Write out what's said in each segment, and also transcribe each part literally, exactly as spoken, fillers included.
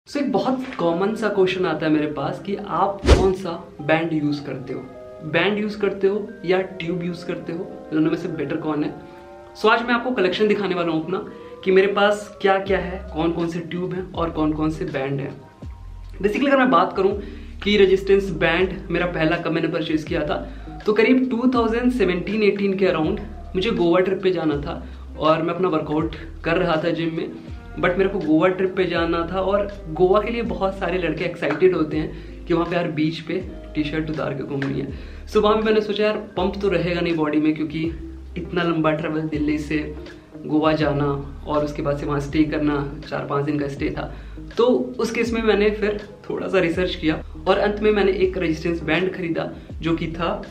सो so, एक बहुत common सा क्वेश्चन आता है मेरे पास कि आप कौन सा बैंड यूज करते हो, बैंड यूज करते हो या ट्यूब यूज करते हो, दोनों में से बेटर कौन है। सो so, आज मैं आपको कलेक्शन दिखाने वाला हूँ अपना कि मेरे पास क्या क्या है, कौन कौन से ट्यूब हैं और कौन कौन से बैंड हैं। बेसिकली अगर मैं बात करूँ कि रेजिस्टेंस बैंड मेरा पहला कब मैंने परचेज किया था तो करीब टू थाउजेंड सेवेंटीन एटीन के अराउंड मुझे गोवा ट्रिप पे जाना था और मैं अपना वर्कआउट कर रहा था जिम में, बट मेरे को गोवा ट्रिप पे जाना था और गोवा के लिए बहुत सारे लड़के एक्साइटेड होते हैं कि वहाँ पे यार बीच पे टी शर्ट उतार के घूमनी है। सो वहाँ पे मैंने सोचा यार पंप तो रहेगा नहीं बॉडी में, क्योंकि इतना लंबा ट्रेवल दिल्ली से गोवा जाना और उसके बाद से वहाँ स्टे करना, चार पाँच दिन का स्टे था। तो उस केस में मैंने फिर थोड़ा सा रिसर्च किया और अंत में मैंने एक रेजिस्टेंस बैंड खरीदा जो कि था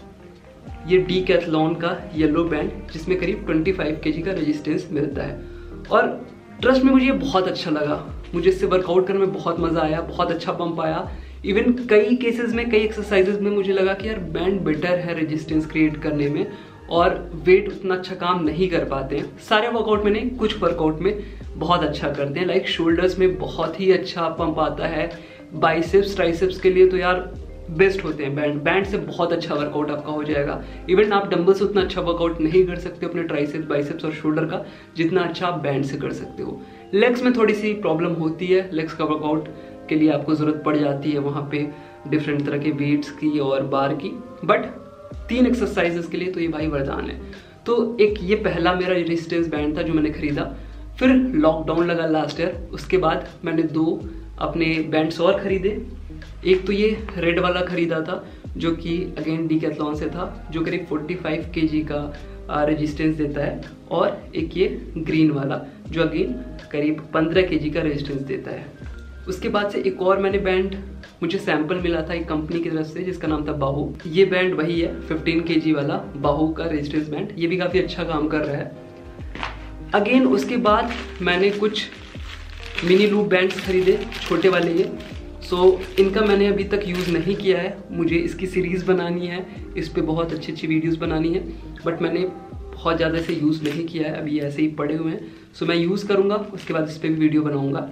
ये डीकैथलॉन का येलो बैंड, जिसमें करीब पच्चीस केजी का रेजिस्टेंस मिलता है। और ट्रस्ट में मुझे ये बहुत अच्छा लगा, मुझे इससे वर्कआउट करने में बहुत मज़ा आया, बहुत अच्छा पंप आया। इवन कई केसेस में, कई एक्सरसाइजेज में मुझे लगा कि यार बैंड बेटर है रेजिस्टेंस क्रिएट करने में और वेट उतना अच्छा काम नहीं कर पाते हैं। सारे वर्कआउट में नहीं, कुछ वर्कआउट में बहुत अच्छा करते हैं। लाइक शोल्डर्स में बहुत ही अच्छा पंप आता है, बाइसेप्स ट्राइसेप्स के लिए तो यार बेस्ट होते हैं बैंड। बैंड से बहुत अच्छा वर्कआउट आपका हो जाएगा। इवन आप डंबल से उतना अच्छा वर्कआउट नहीं कर सकते अपने ट्राइसेप्स, बाइसेप्स और शोल्डर का जितना अच्छा आप बैंड से कर सकते हो। लेग्स में थोड़ी सी प्रॉब्लम होती है, लेग्स का वर्कआउट के लिए आपको जरूरत पड़ जाती है वहाँ पे डिफरेंट तरह के वेट्स की और बार की, बट तीन एक्सरसाइजेस के लिए तो ये भाई वरदान है। तो एक ये पहला मेरा रेजिस्टेंस बैंड था जो मैंने खरीदा। फिर लॉकडाउन लगा लास्ट ईयर, उसके बाद मैंने दो अपने बैंड्स और खरीदे। एक तो ये रेड वाला खरीदा था जो कि अगेन डीकैथलॉन से था, जो करीब पैंतालीस केजी का रेजिस्टेंस देता है, और एक ये ग्रीन वाला जो अगेन करीब पंद्रह केजी का रेजिस्टेंस देता है। उसके बाद से एक और मैंने बैंड मुझे सैंपल मिला था एक कंपनी की तरफ से जिसका नाम था बाहू। ये बैंड वही है पंद्रह केजी वाला बाहू का रेजिस्टेंस बैंड, ये भी काफ़ी अच्छा काम कर रहा है। अगेन उसके बाद मैंने कुछ मिनी लूप बैंड्स खरीदे, छोटे वाले ये। सो so, इनका मैंने अभी तक यूज़ नहीं किया है, मुझे इसकी सीरीज़ बनानी है, इस पे बहुत अच्छी अच्छी वीडियोस बनानी है, बट मैंने बहुत ज़्यादा इसे यूज़ नहीं किया है, अभी ऐसे ही पड़े हुए हैं। सो so, मैं यूज़ करूँगा, उसके बाद इस पर भी वीडियो बनाऊँगा।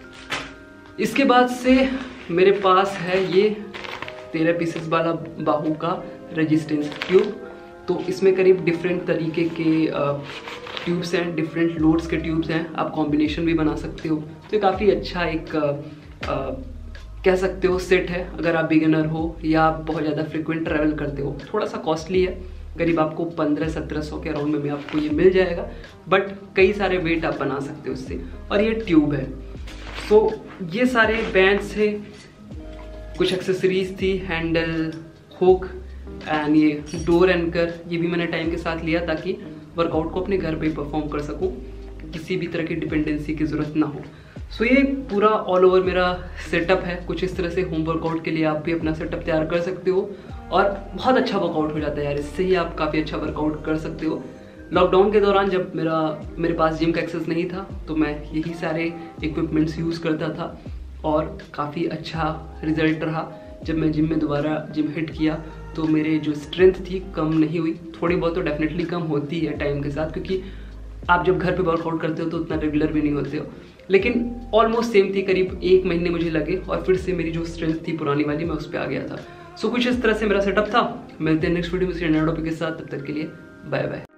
इसके बाद से मेरे पास है ये तेरह पीसेस वाला बाहू का रेजिस्टेंस ट्यूब। तो इसमें करीब डिफरेंट तरीके के ट्यूब्स हैं, डिफरेंट लोड्स के ट्यूब्स हैं, आप कॉम्बिनेशन भी बना सकते हो। तो ये काफ़ी अच्छा एक आ, आ, कह सकते हो सेट है अगर आप बिगिनर हो या आप बहुत ज़्यादा फ्रिक्वेंट ट्रैवल करते हो। थोड़ा सा कॉस्टली है, करीब आपको पंद्रह सत्रह सौ के अराउंड में भी आपको ये मिल जाएगा, बट कई सारे वेट आप बना सकते हो इससे। और ये ट्यूब है। सो so, ये सारे बैंड्स है, कुछ एक्सेसरीज थी, हैंडल, हुक एंड ये डोर एंकर, ये भी मैंने टाइम के साथ लिया ताकि वर्कआउट को अपने घर पे परफॉर्म कर सकूं, किसी भी तरह की डिपेंडेंसी की ज़रूरत ना हो। सो so, ये पूरा ऑल ओवर मेरा सेटअप है। कुछ इस तरह से होम वर्कआउट के लिए आप भी अपना सेटअप तैयार कर सकते हो और बहुत अच्छा वर्कआउट हो जाता है यार, इससे ही आप काफ़ी अच्छा वर्कआउट कर सकते हो। लॉकडाउन के दौरान जब मेरा मेरे पास जिम का एक्सेस नहीं था तो मैं यही सारे इक्विपमेंट्स यूज़ करता था और काफ़ी अच्छा रिजल्ट रहा। जब मैं जिम में दोबारा जिम हिट किया तो मेरे जो स्ट्रेंथ थी कम नहीं हुई, थोड़ी बहुत तो डेफिनेटली कम होती है टाइम के साथ, क्योंकि आप जब घर पे वर्कआउट करते हो तो उतना रेगुलर भी नहीं होते हो, लेकिन ऑलमोस्ट सेम थी। करीब एक महीने मुझे लगे और फिर से मेरी जो स्ट्रेंथ थी पुरानी वाली, मैं उस पर आ गया था। सो कुछ इस तरह से मेरा सेटअप था। मिलते हैं नेक्स्ट वीडियो में टॉपिक के साथ, तब तक के लिए बाय बाय।